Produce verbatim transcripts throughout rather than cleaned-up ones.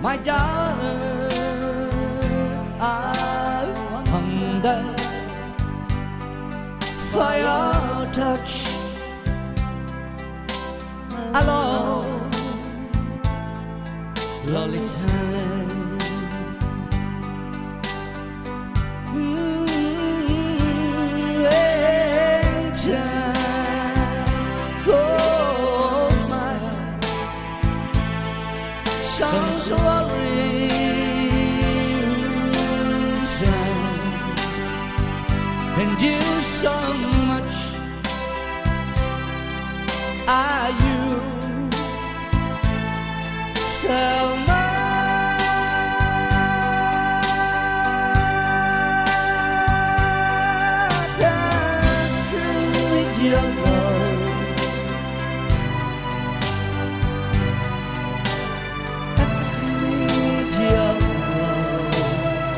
my darling, I wonder for your touch. Hello, lonely time. Mm, and time goes by. Sounds lovely. And you so much are you still mine, dancing with your love. That's sweet, your love.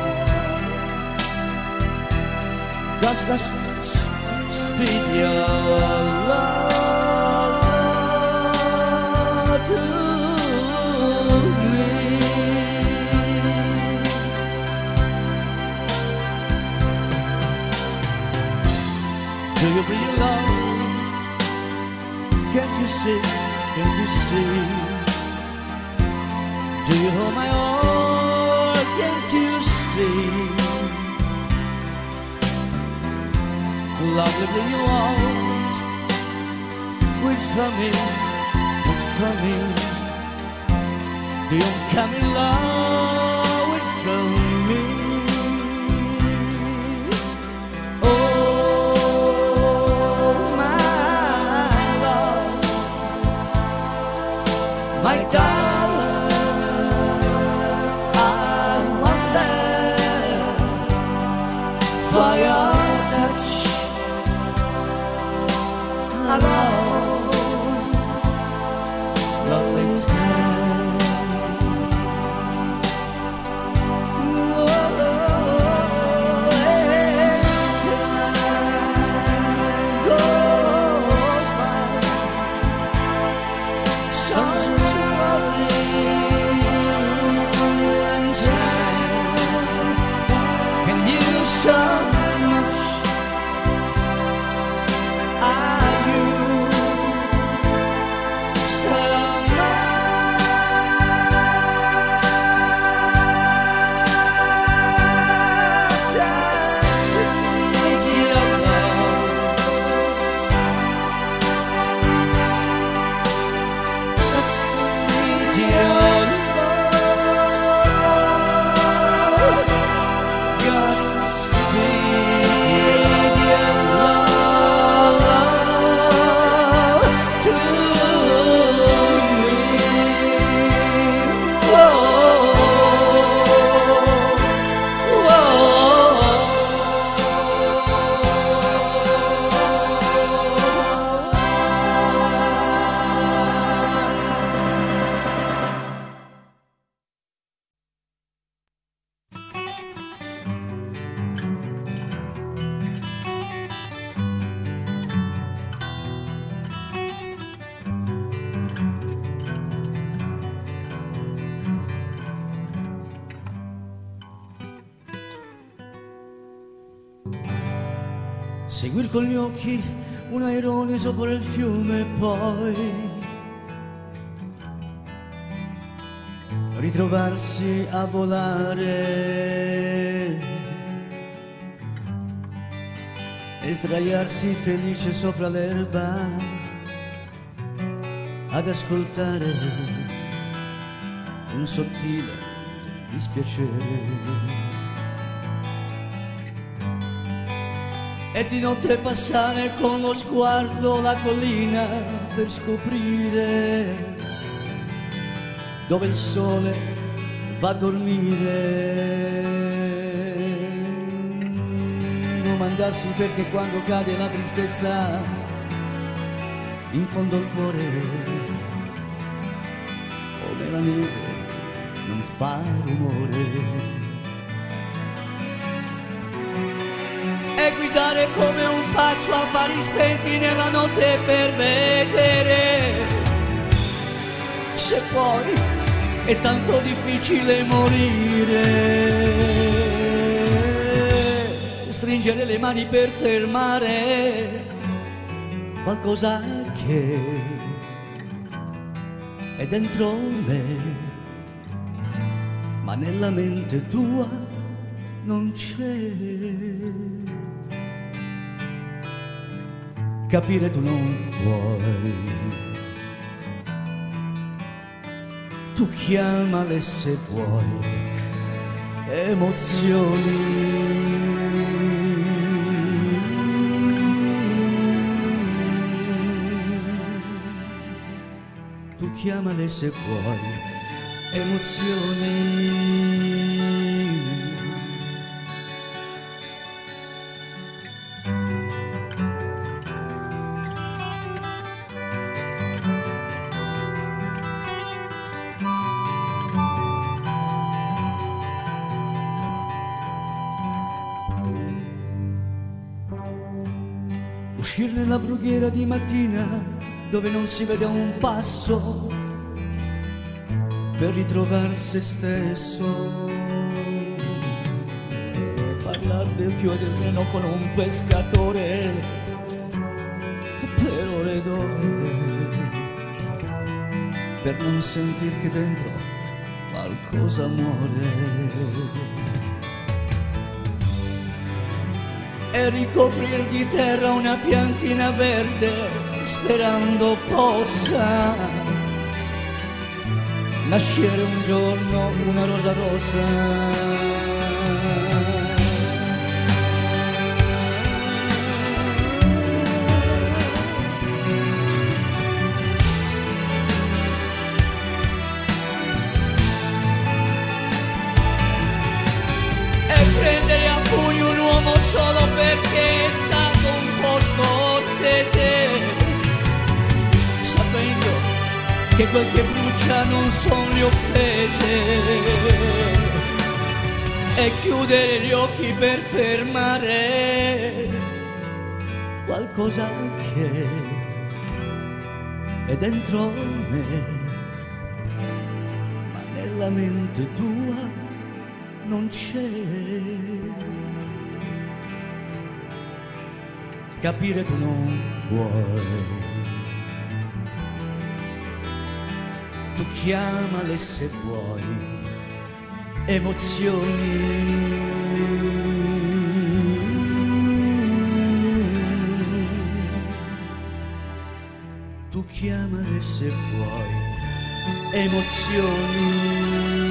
God's that's speak your love to me. Do you really love? Can't you see? Can't you see? Do you hold my heart? Can't you see? Lovely do you want? Wait for me, wait for me. Do you come in love with from me? Oh, my love, my darling, I wonder for your touch. Hello, lonely time. Whoa, and time goes by. Sounds lovely, and time can use so much. Are you still mine, dancing with your love? That's with your love. Just sweet your love to me. Whoa, seguir con gli occhi un airone sopra il fiume e poi ritrovarsi a volare e sdraiarsi felice sopra l'erba ad ascoltare un sottile dispiacere. E di notte passare con lo sguardo la collina per scoprire dove il sole va a dormire. Domandarsi perché quando cade la tristezza in fondo al cuore, come la neve non fa rumore. E guidare come un pazzo a fari spenti nella notte per vedere se poi è tanto difficile morire, stringere le mani per fermare qualcosa che è dentro me, ma nella mente tua non c'è. Capire tu non puoi, tu chiamale se vuoi emozioni. Tu chiamale se vuoi emozioni. Uscire nella brughiera di mattina dove non si vede un passo per ritrovare se stesso e parlare del più e del meno con un pescatore per ore ed ore, per non sentir che dentro qualcosa muore, e ricoprir di terra una piantina verde sperando possa nascere un giorno una rosa rossa. E prendere a pugno un uomo solo perché è stato un po' scortese, sapendo che quel che brucia non sono le offese, e chiudere gli occhi per fermare qualcosa che è dentro me, ma nella mente tua non c'è. Capire tu non puoi, tu chiamale se vuoi emozioni. Tu chiamale se vuoi emozioni.